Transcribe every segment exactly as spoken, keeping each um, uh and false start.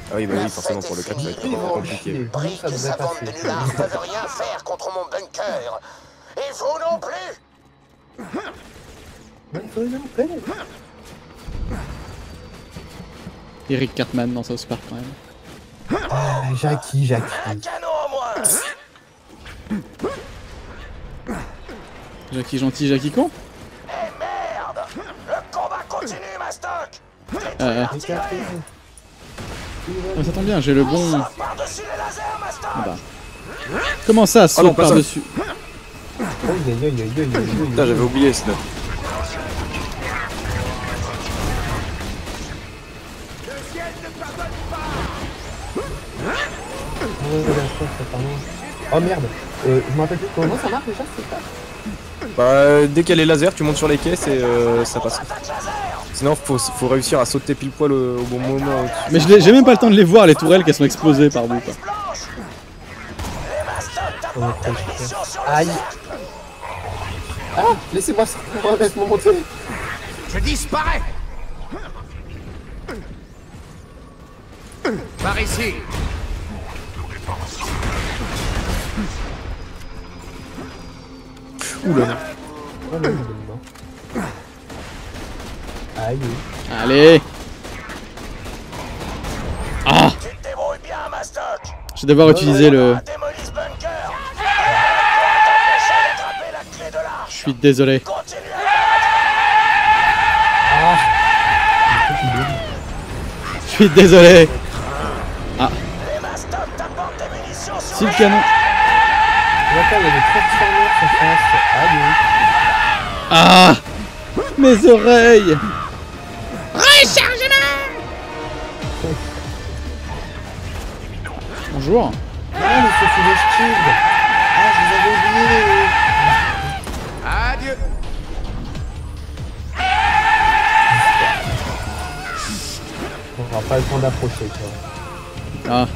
Ah oui, bah oui, forcément pour le cap, ça va être compliqué. Brick et sa bande de nuards peuvent rien faire contre mon bunker. Et vous non plus. Eric Cartman dans South Park quand même. Ah, Jackie, Jackie. Un canon en moins. Jackie gentil, Jackie con. Eh merde. Le combat continue, Mastoc. Euh, ah, ça tombe bien, j'ai le bon... Par-dessus les lasers, Mastoc. Ah bah. Comment ça, saute non, pas ça. par-dessus? Putain, j'avais oublié ce note. Oh merde, euh, je me rappelle plus comment ça marche déjà, c'est ça. Bah, dès qu'il y a les lasers, tu montes sur les caisses et euh, ça passe. Sinon, faut, faut réussir à sauter pile poil au, au bon moment. Mais je l'ai- j'ai même pas le temps de les voir, les tourelles, qu'elles sont explosées par bout quoi. Aïe. Ah, laissez-moi sortir, laisse-moi monter. Je disparais. Par ici. Oula. Oh, non, non, non. Aïe. Allez. Ah, Tu te débrouilles bien, Mastoc. je vais devoir utiliser le... Démolis ce bunker. T'empêcher d'attraper la clé de l'arche. Je suis désolé. Continue à Je suis désolé. Ah, les Mastoc t'apportent des munitions sur si le canon... Attends, il y a des transformers sur face. Aïe. Ah, mes oreilles. Bonjour. Ah, mais c'est sous les shields. Ah, je vous avais oublié. Adieu. On n'aura pas le temps d'approcher, quoi. Ah.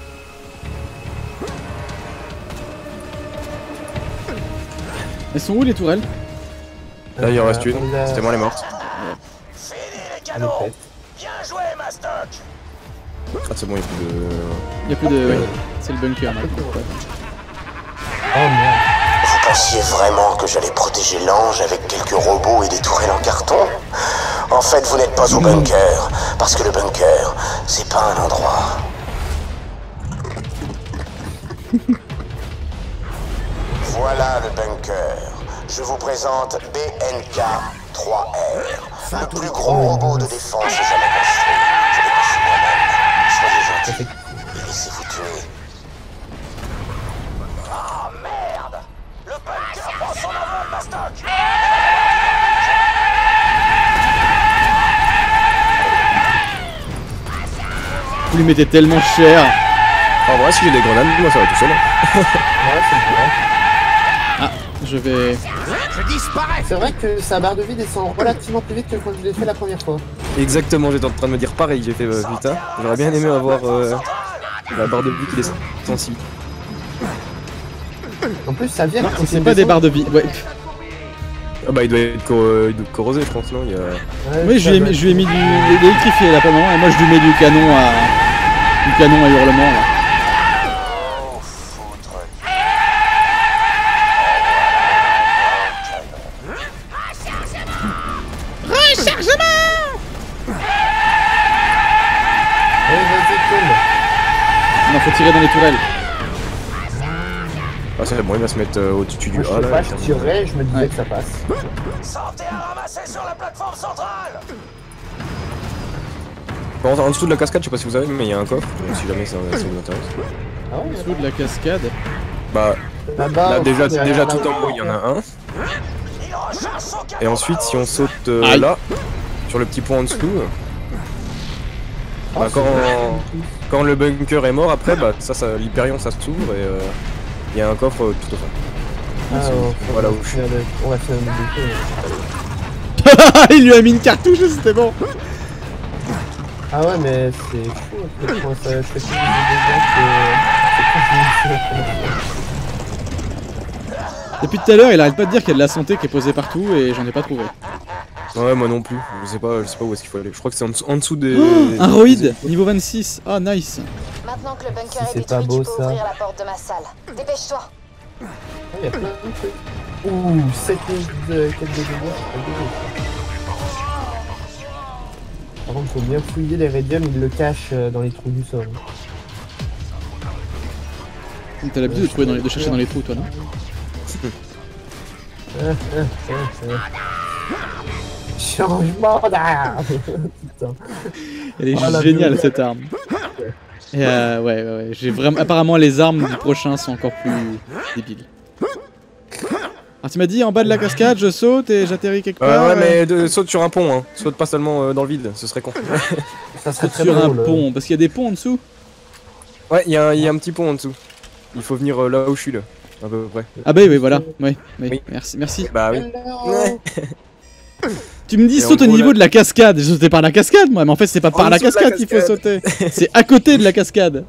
Elles sont où les tourelles? Là, il en reste Euh, une. on l'a- C'était moi, elle est morte. Fini les Elle est canons. faite. Bien joué, Mastoc. Ah, c'est bon, il y a plus de. Y'a plus de... ouais. C'est le bunker maintenant. Ouais. Oh merde. Vous pensiez vraiment que j'allais protéger l'ange avec quelques robots et des tourelles en carton? En fait, vous n'êtes pas au bunker, parce que le bunker, c'est pas un endroit. Voilà le bunker. Je vous présente B N K trois R, le plus gros robot de défense jamais construit. Je l'ai conçu moi-même. Soyez gentils et laissez-vous tuer. Oh merde! Le bunker prend son envol, Mastoc! Vous lui mettez tellement cher. En vrai, si j'ai des grenades, moi ça va tout seul. Ouais, c'est vrai. Ah, je vais... Je disparais! C'est vrai que sa barre de vie descend relativement plus vite que quand je l'ai fait la première fois. Exactement, j'étais en train de me dire pareil, j'ai fait euh, putain. J'aurais bien aimé avoir euh, la barre de vie qui descend ainsi. En plus, ça vient Non, quand c'est il pas des descend. barres de vie. Ouais. Ah bah il doit être cor- il doit être corrosé, je pense, non il y a... Ouais, Oui, je ça lui ai, doit mis- être- je lui ai mis du... l'électrifié là pour le moment, et moi je lui mets du canon à... du canon à hurlement là. Oh, foutre. Allez, vas-y, tombe. Non, faut tirer dans les tourelles. Ah c'est bon, il va se mettre euh, au-dessus du Moi, je A sais là. pas, et je terminer. tirerais, je me disais Ouais. que ça passe. Sortez à ramasser sur la plateforme centrale! Bon, en dessous de la cascade, je sais pas si vous savez, mais il y a un coffre, donc si jamais ça, ça vous intéresse. Ah ouais, Sous de la cascade. Bah là-bas. là au déjà, fond, derrière déjà la- tout en haut il y en a un. Il recharge son canon! Et ensuite si on saute euh, Aïe. là, sur le petit point en dessous, Oh, bah, c'est quand, bon. quand le bunker est mort après, bah ça, ça l'Hyperion ça s'ouvre et euh, il y a un coffre euh, tout au fond. Ah, c'est- on- voilà on où va je finir de- On va finir de boucler. Il lui a mis une cartouche, c'était bon. Ah ouais, mais c'est fou. En fait, comment ça, je fais plus de dégâts que... Depuis tout à l'heure, il arrête pas de dire qu'il y a de la santé qui est posée partout et j'en ai pas trouvé. Ouais, moi non plus. Je sais pas, je sais pas où est-ce qu'il faut aller. Je crois que c'est en, dessous- en dessous des. Oh, des- un roïd, niveau vingt-six. Ah, nice. Maintenant que le bunker Si est c'est pas détruit, beau, tu peux ça. ouvrir la porte de ma salle. Dépêche-toi. Ah, il y a plein de trucs. Ouh, sept de dégâts, c'est pas dégueu. Par contre, faut bien fouiller les radiums, ils le cachent euh, dans les trous du sol. T'as l'habitude de, trouver dans les- de chercher dans les trous, toi, non? Ah, ah, ah, ah. Changement d'arme. Putain. Elle est Oh, la géniale violence. cette arme. Et euh, ouais, ouais, ouais. J'ai vraiment. Apparemment, les armes du prochain sont encore plus débiles. Alors, tu m'as dit en bas de la cascade, je saute et j'atterris quelque Ouais, part. ouais, mais de, saute sur un pont, hein. Saute pas seulement euh, dans le vide, ce serait con. Ça serait euh, très sur un drôle. pont, parce qu'il y a des ponts en dessous. Ouais, il y, a un- y a un petit pont en dessous. Il faut venir euh, là où je suis là, à peu près. Ah bah oui, voilà. Ouais, ouais. Oui. Merci, merci. Bah oui. Hello. Tu me dis Et saute en au gros, niveau là- de la cascade. J'ai sauté par la cascade, moi, mais en fait, c'est pas par En la dessous de la cascade qu'il faut sauter. cascade. C'est à côté de la cascade.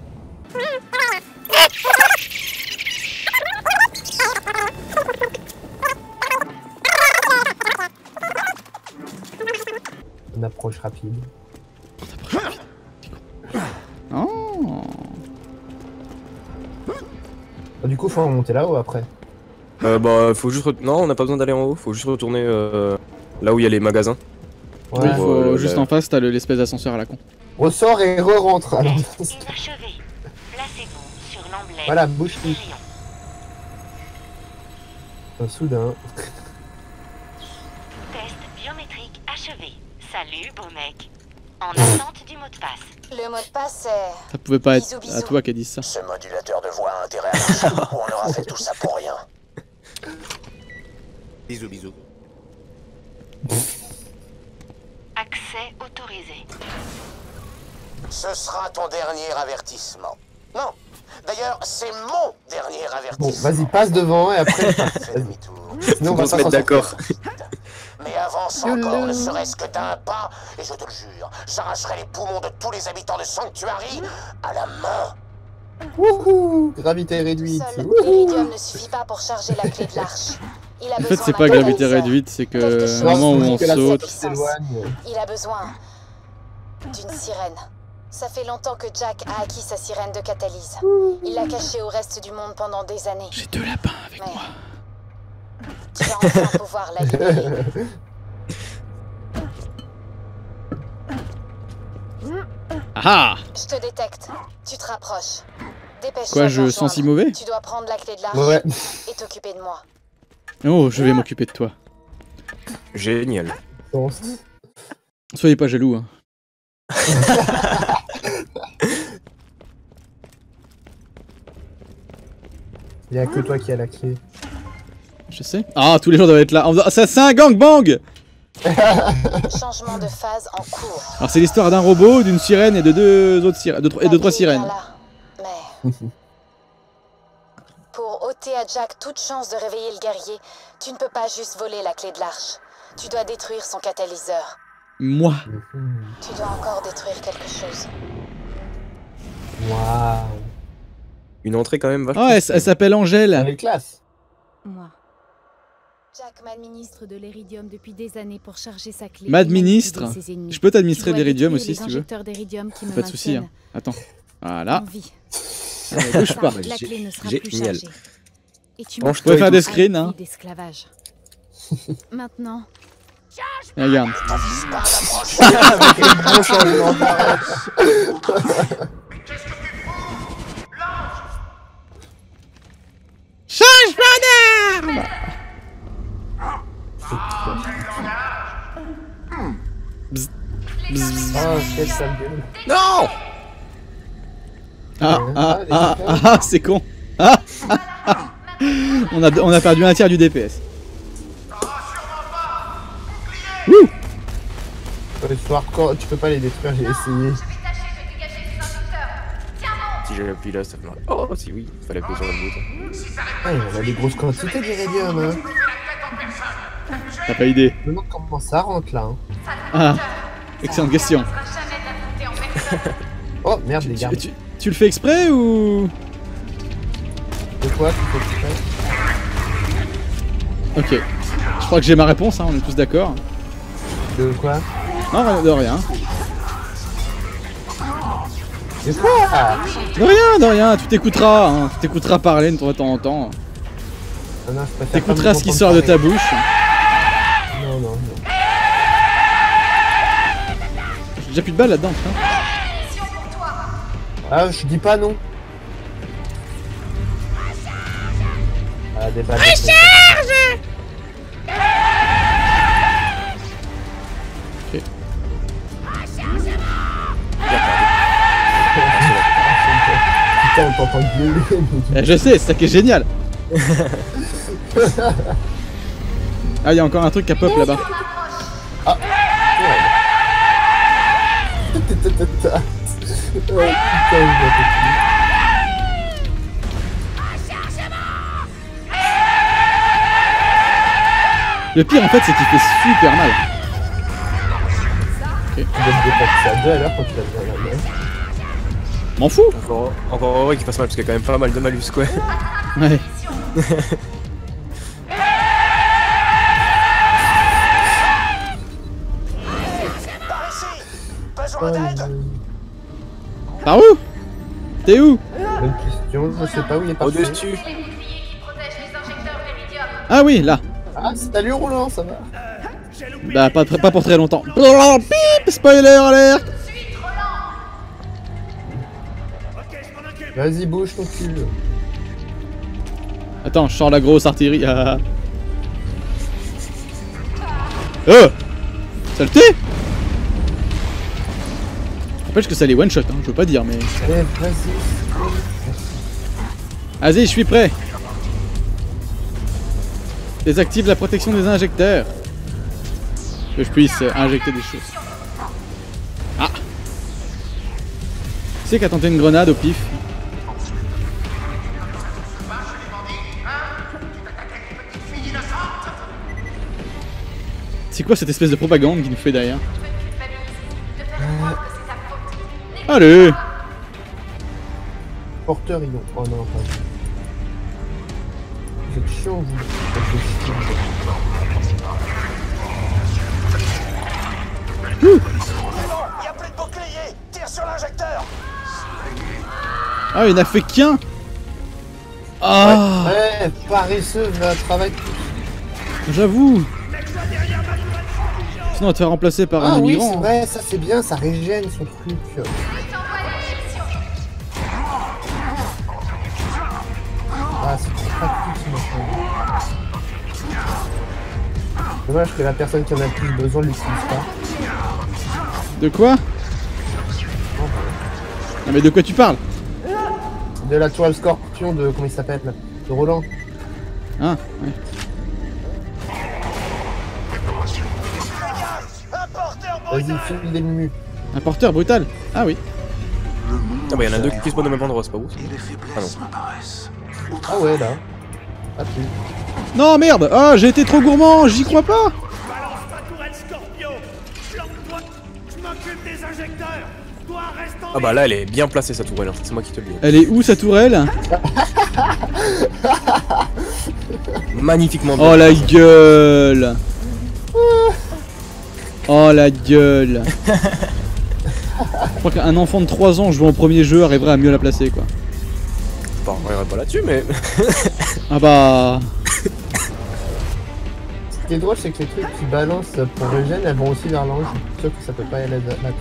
Une approche rapide. Oh. Ah, du coup, faut remonter là-haut après. Euh, bah, faut juste. re- Non, on n'a pas besoin d'aller en haut, faut juste retourner euh, là où il y a les magasins. Oui, Ouais. faut, euh, juste la- en face, t'as le- l'espèce d'ascenseur à la con. Ressort et re-rentre. Alors, Inachevé. Placez-vous sur l'emblème voilà, bouge du tout. rayon. Euh, Soudain. Test biométrique achevé. Salut, beau mec. En attente du mot de passe. Le mot de passe, c'est... Ça pouvait pas être Bisous, à bisous. toi qui a dit ça. Ce modulateur de voix a intérêt à marcher ou on aura fait tout ça pour rien. Bisous, bisous. Accès autorisé. Ce sera ton dernier avertissement. Non, d'ailleurs, c'est mon dernier Bon, avertissement. vas-y, passe devant et après. Fais demi-tour. Sinon, on Faut va se pas mettre s'en d'accord. sortir. Mais avance encore, ne serait-ce que d'un pas, et je te le jure, j'arracherai les poumons de tous les habitants de Sanctuary à la main. Wouhou, gravité réduite. Seul Wouhou. l'iridium ne suffit pas pour charger la clé de l'arche. Il a En fait, besoin c'est d'un pas gravité catalyseur. réduite, c'est que Quelque au chose moment où qui on fait que la sa saute. sortie puissance. s'éloigne. Il a besoin d'une sirène. Ça fait longtemps que Jack a acquis sa sirène de catalyse. Il l'a cachée au reste du monde pendant des années. J'ai deux lapins avec Mais moi. tu vas enfin pouvoir la libérer. Ah Je te détecte. Tu te rapproches. Dépêche-toi. Quoi, de je me sens si rejoindre. mauvais? Tu dois prendre la clé de l'arche Ouais. et t'occuper de moi. Oh, je vais m'occuper de toi. Génial. Bon. Soyez pas jaloux. Hein. Il y a que toi qui as la clé. Je sais. Ah, tous les gens doivent être là. En faisant, assassin, gangbang. Changement de phase en cours. Alors c'est l'histoire d'un robot, d'une sirène et de deux autres sirènes, de tro- et de La trois clé est bien sirènes. là. Mais pour ôter à Jack toute chance de réveiller le guerrier, tu ne peux pas juste voler la clé de l'arche. Tu dois détruire son catalyseur. Moi. Tu dois encore détruire quelque chose. Waouh. Une entrée quand même vachement. Ah, elle, s- elle s'appelle Angèle. Avec classe. Moi, Jack m'administre. ministre de l'Iridium depuis des années pour charger sa clé. Mad et manipuler ministre. ses ennemis. Je peux t'administrer Tu dois l'Iridium détruire aussi les si tu veux. injecteurs d'Iridium qui me Pas de soucis. Hein. maintiennent Attends. Voilà. en vie. Allez, bouge pas. La clé ne sera Gé- plus génial. chargée. Et tu Franchement, Je pourrais et faire tout. des screens. Hein. d'esclavage. Maintenant, Et regarde. Bon changement. Change d'arme. Oh, quelle sale gueule. Non. Ah, ah, ah, ah, ah, c'est con. Ah, ah, ah. On a, on a perdu un tiers du D P S. Wouh. Ouais, ils sont hardcore, tu peux pas les détruire, j'ai essayé. Si j'ai appuyé là, ça fait mal. Oh, si oui, fallait appuyer sur le bouton. Ah, on a des grosses quantités d'iridium, hein. T'as pas idée. Je me demande comment ça rentre là. Hein. Ah, excellente question. Oh merde, les Tu, gars. tu- tu le fais exprès ou... De quoi qu'il faut que tu fasses? Ok. Je crois que j'ai ma réponse, hein, on est tous d'accord. De quoi? Non, de rien. De quoi? De rien, de rien, tu t'écouteras, hein. Tu t'écouteras parler de temps en temps. Ah non, je préfère Tu écouteras pas me ce qui entendre sort de ta parler. bouche. Non, non, non. J'ai déjà plus de balles là-dedans, putain. Ah, je dis pas non. Ah, des balles. Ok. Putain, on t'entend gueuler. Eh, je sais, c'est ça qui est génial. Ah, il y a encore un truc qui a pop là-bas. Ah. Ouais. Oh, putain, je vois pas. Le pire en fait, c'est qu'il fait super mal. Tu dois te dépenser ça deux à l'heure quand tu l'as vu à la main. M'en fous. Encore, encore heureux qu'il fasse mal parce qu'il y a quand même pas mal de malus quoi. Ouais. Par ici! Besoin d'aide? Par où? T'es où? Bonne question, je sais pas où il est parti. Au-dessus. Ah oui, là. Ah, salut Roland, ça va? Bah, pas, pas pour très longtemps. Bip, spoiler alert. Vas-y, bouge ton cul. Attends, je sors la grosse artillerie. Ah. Oh! Saleté! N'empêche que ça les one shot, hein, je veux pas dire, mais. Eh, vas-y. Vas-y, je suis prêt. Désactive la protection des injecteurs. Que je puisse euh, injecter des choses. Ah! Qui c'est qui a tenté une grenade au pif? C'est quoi cette espèce de propagande qui nous fait derrière? Allez! Porteur, ils ont. Oh non, pas. Vous êtes chiant, vous. Il y a plus de boucliers! Tire sur l'injecteur! Ah, il n'a fait qu'un! Ah! Ouais, paresseux, va travailler. J'avoue! Sinon, on va te faire remplacer par Ah un oui, immigrant. c'est vrai, ça c'est bien, ça régène son truc. Ah, c'est trop pratique ce machin. Dommage que la personne qui en a le plus besoin l'utilise pas. De quoi? Non mais de quoi tu parles? De la toile scorpion de. Comment il s'appelle là? De Roland. Ah, ouais. Vas-y, file des mumus. Un porteur brutal? Ah oui. Ah bah y'en a deux qui se spawnent au même endroit, c'est pas ouf. Ah non. Ah ouais, là. Ah, tu. Non merde! Ah, j'ai été trop gourmand, j'y crois pas! Balance ta tourelle Scorpio! Plante-toi! Je m'occupe des injecteurs! Toi, reste en Ah bah là elle est bien placée sa tourelle, hein. C'est moi qui te le dis. Elle est où sa tourelle? Magnifiquement bien. Oh la gueule! Oh la gueule! Je crois qu'un enfant de trois ans jouant au premier jeu arriverait à mieux la placer quoi. Enfin, on reviendra pas là-dessus mais... Ah bah... Ce qui est drôle, c'est que les trucs qui balancent pour Eugène, elles vont aussi vers l'ange. Sauf que ça peut pas aller l'atteindre.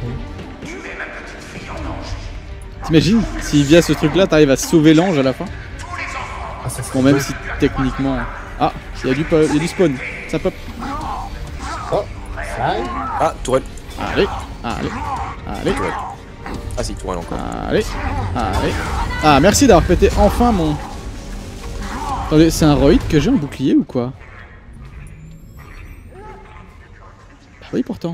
T'imagines si via ce truc là t'arrives à sauver l'ange à la fin? Ah, ça Bon même si techniquement... Ah, il y a du, po- il y a du spawn, ça pop. Oh, ça arrive. Ah, tourelle. Allez, allez, allez, Ah si, tourelle encore. allez, allez. Ah merci d'avoir pété enfin mon... Attendez, c'est un roïd que j'ai en bouclier ou quoi? Bah oui pourtant.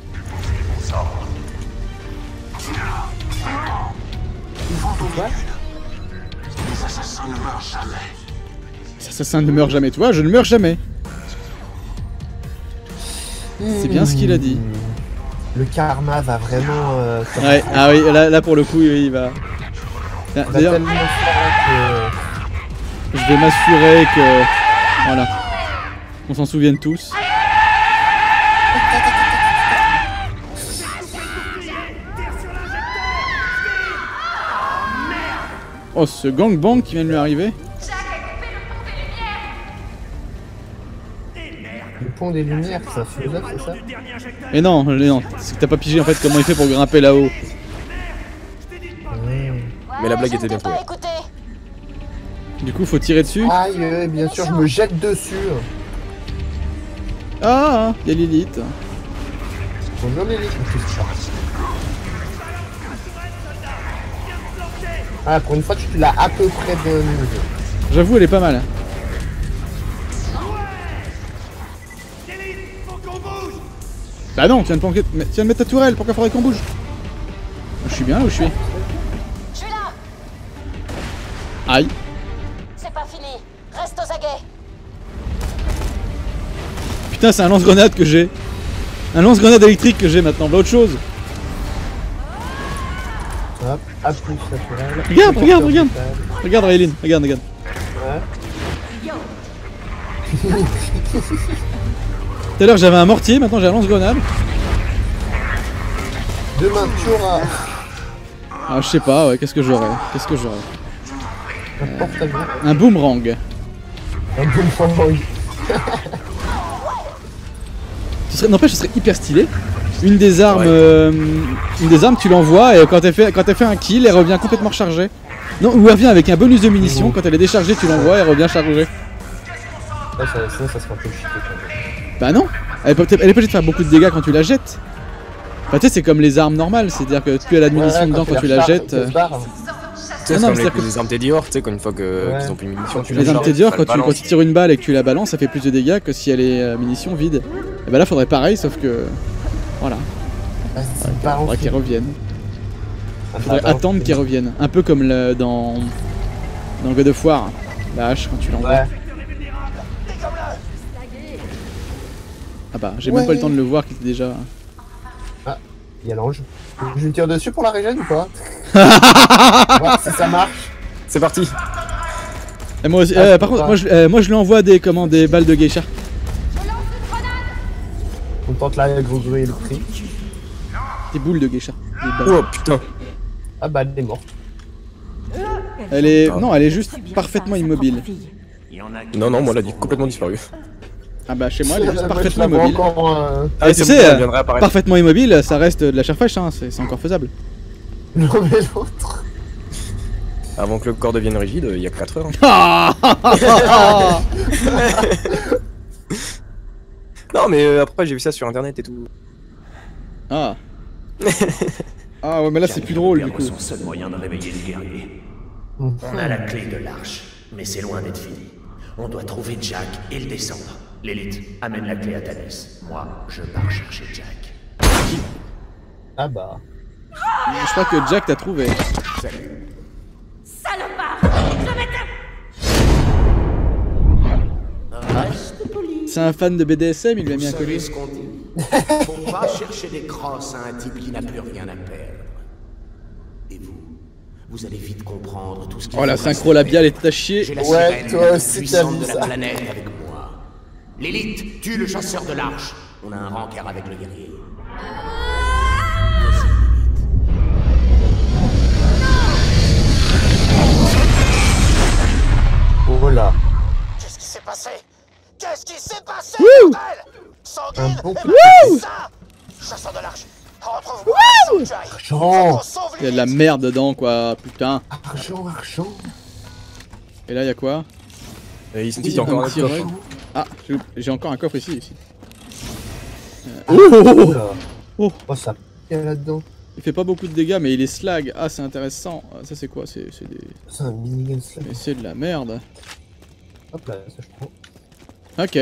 Les assassins ne meurent jamais. Les assassins ne meurent jamais, toi, je ne meurs jamais. C'est bien ce qu'il a dit. Le karma va vraiment. Euh, Ouais, ah oui, là, là pour le coup, oui, il va. va D'ailleurs, tellement faire que. je vais m'assurer que. Voilà. On s'en souvienne tous. Oh, ce gangbang qui vient de lui arriver. Le pont des lumières, c'est un philosophe, c'est ça? Mais non, mais non, c'est que t'as pas pigé en fait comment il fait pour grimper là-haut. Mais la blague était bien Je ne trouvée. t'ai pas écouté. Du coup, faut tirer dessus. Aïe, euh, bien sûr, je me jette dessus. Ah, il y a Lilith. Bonjour Lily. Ah, pour une fois, tu l'as à peu près de nous. J'avoue, elle est pas mal. Bah non, tu viens de, planquer- mais- tu viens de mettre ta tourelle, pourquoi faudrait qu'on bouge? Je suis bien là où je suis? Je suis là. Aïe. C'est pas fini. Reste aux aguets. Putain, c'est un lance-grenade que j'ai. Un lance-grenade électrique que j'ai maintenant, bah autre chose. Hop, à plus naturel. Regarde, regarde, regarde. Regarde Raylene, regarde, regarde. Ouais. Tout à l'heure j'avais un mortier, maintenant j'ai un lance-grenade. Demain, tu auras Ah, je sais pas, ouais, qu'est-ce que j'aurais? Qu'est-ce que j'aurais? un porte-avions. Un boomerang. Un boomerang. Ce serait, n'empêche, ce serait hyper stylé. Une des armes, ouais. euh, une des armes, tu l'envoies et quand elle fait, quand elle fait un kill, elle revient complètement rechargée. Non, ou elle revient avec un bonus de munitions. Mmh. Quand elle est déchargée, tu l'envoies, elle revient chargée. Ouais, ça, sinon, ça serait un peu cheaté quand même. Bah non, elle est pas obligée de faire beaucoup de dégâts quand tu la jettes. Enfin, tu sais, c'est comme les armes normales, c'est-à-dire que plus elle a de munitions ouais, dedans quand, quand tu la jettes. Euh... C'est comme les, les armes Tedior, tu sais, quand une fois que, ouais. qu'ils ont plus de munitions, tu les armes Tedior, quand, quand tu tires une balle et que tu la balances, ça fait plus de dégâts que si elle est euh, munitions vides. Et bah là, faudrait pareil, sauf que. Voilà. Ah, faudrait faudrait qu'elle revienne. Faudrait attendre qu'elle revienne. Un peu comme le, dans. Dans God of War, la hache quand tu l'envoies. Ouais. Ah bah, j'ai ouais. même pas le temps de le voir qui était déjà. Ah, il y a l'ange. Je lui tire dessus pour la régène ou pas? Voir si ça marche. C'est parti. Et moi aussi, ah, euh, par contre, moi je, euh, moi je lui envoie des, comment, des balles de geisha. On tente la gros-gros et le prix. Des boules de geisha. Oh putain. Ah bah elle est morte. Elle est. Non, elle est juste parfaitement immobile. Non, non, moi elle a dit complètement disparu. Ah bah chez moi elle est juste parfaitement immobile. Encore, euh... Ah, et tu sais, euh, parfaitement immobile, ça reste de la chair fraîche, hein, c'est encore faisable. Non mais l'autre. Avant que le corps devienne rigide, il y a quatre heures. Hein. Non mais euh, après j'ai vu ça sur internet et tout. Ah. Ah ouais mais là c'est plus drôle du coup. C'est son seul moyen de réveiller le guerrier. On a la clé de l'arche, mais c'est loin d'être fini. On doit trouver Jack et le descendre. L'élite, amène la clé à Thalys. Moi, je pars chercher Jack. Ah bah. Je crois que Jack t'a trouvé. Salut. Salopard! Je vais te... Reste poli. C'est un fan de B D S M, il lui a mis un collier. Ce qu'on dit. Faut pas chercher des crosses à un type qui n'a plus rien à perdre. Et vous, vous allez vite comprendre tout ce qui. Oh la synchro labiale est à chier. Ouais, toi aussi t'as vu ça. Planète avec moi. L'élite tue le chasseur de l'arche. On a un rencard avec le guerrier. Oh là. Qu'est-ce qui s'est passé? Qu'est-ce qui s'est passé? Wouh! Sanguine, un bon Wouh! Ça chasseur de l'arche. Retrouve-moi Jack. Argent. Il y a de la merde dedans quoi, putain. Argent, argent. Et là il y a quoi? Et ici il y a encore un coffre. Ah, j'ai encore un coffre ici. ici. Euh... Oh, oh, oh, oh ça pique là-dedans. Il fait pas beaucoup de dégâts mais il est slag. Ah c'est intéressant. Ça c'est quoi? C'est des... C'est un minigun slag. Mais c'est de la merde. Hop là, ça je prends. Ok.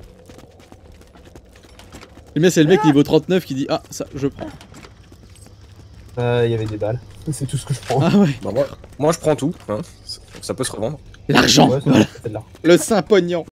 Mais c'est le mec niveau trente-neuf qui dit ah ça je prends. Euh, il y avait des balles. C'est tout ce que je prends. Ah ouais. Bah, moi, moi je prends tout, hein. Ça peut se revendre. L'argent, ouais, voilà. Le saint pognon.